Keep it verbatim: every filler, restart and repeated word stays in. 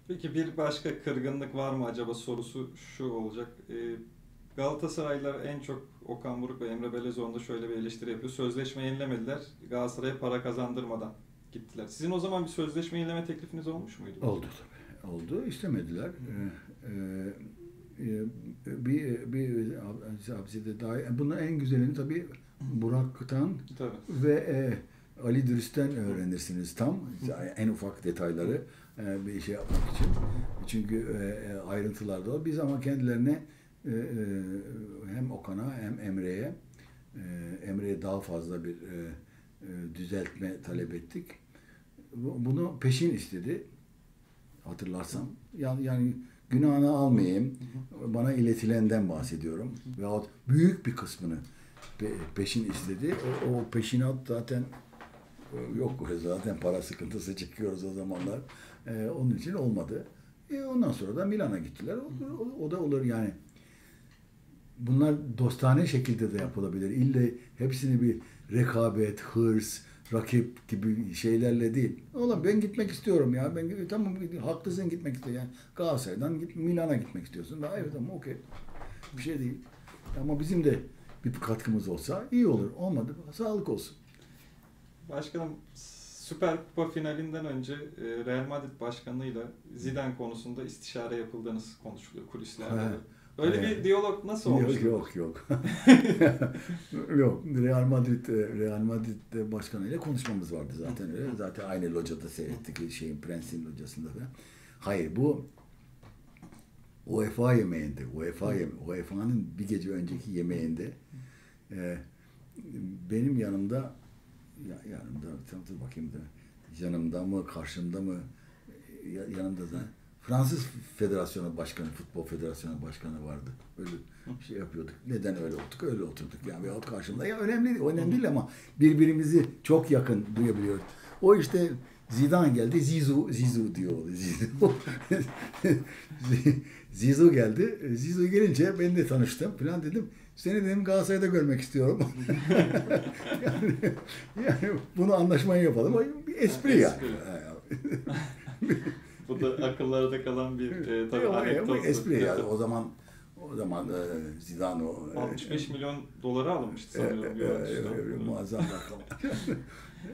Peki bir başka kırgınlık var mı acaba sorusu şu olacak. Ee, Galatasaraylılar en çok Okan Buruk ve Emre Belezoğlu'nda şöyle bir eleştiri yapıyor. Sözleşme yenilemediler. Galatasaray'a para kazandırmadan gittiler. Sizin o zaman bir sözleşme yenileme teklifiniz olmuş muydu? Oldu tabii. Oldu. İstemediler. Ee, e, e, bir bir hapsede daha. Bunun en güzelini tabii Burak'tan Tabii. ve e, Ali Dürüst'ten öğrenirsiniz tam. En ufak detayları e, bir şey yapmak için. Çünkü e, ayrıntılar da var. Biz ama kendilerine e, e, hem Okan'a hem Emre'ye e, Emre'ye daha fazla bir e, e, düzeltme talep ettik. Bunu peşin istedi. Hatırlarsam. Yani, yani günahını almayayım. Bana iletilenden bahsediyorum. Veyahut büyük bir kısmını pe- peşin istedi. O, o peşinat zaten yok. Zaten para sıkıntısı çekiyoruz o zamanlar. Ee, onun için olmadı. E, ondan sonra da Milan'a gittiler. O, o, o da olur yani. Bunlar dostane şekilde de yapılabilir. İlle hepsini bir rekabet, hırs, rakip gibi şeylerle değil. Oğlum ben gitmek istiyorum ya. Ben tamam haklısın gitmek istiyorsun. Yani Galatasaray'dan git Milan'a gitmek istiyorsun. Daha evet ama okey. Bir şey değil. Ama bizim de bir katkımız olsa iyi olur. Olmadı. Sağlık olsun. Başkanım, Süper Kupa finalinden önce e, Real Madrid başkanıyla Zidane konusunda istişare yapıldığınız konuşuluyor kulislerde. Ha, Öyle evet. bir diyalog nasıl olmuştu? Yok yok yok. Yok. Real Madrid Real Madrid başkanıyla konuşmamız vardı zaten öyle. Zaten aynı locada seyrettik şeyin Prens'in locasında da. Hayır bu UEFA yemeğinde, UEFA yeme U E F A'nın bir gece önceki yemeğinde e, benim yanımda ya, yanımda dur bakayım da yanımda mı karşımda mı ya, yanımda da Fransız Federasyonu Başkanı, Futbol Federasyonu Başkanı vardı. Öyle bir şey yapıyorduk. Neden öyle olduk? Öyle oturduk. Yani veyahut karşımda. Ya önemli değil, önemli değil ama birbirimizi çok yakın duyabiliyoruz. O işte Zidane geldi. Zizou, Zizou diyor. Zizou. Zizou geldi. Zizou gelince ben de tanıştım falan dedim. Seni dedim Galatasaray'da görmek istiyorum. yani, yani bunu anlaşmayı yapalım. Bir espri yani. Bu da akıllarda kalan bir e, tabii anekdot. Bu espri yani. yani. O zaman o zaman e, Zidane o altmış beş e, milyon dolara alınmıştı sanıyorum. E, e, e, muazzam rakam.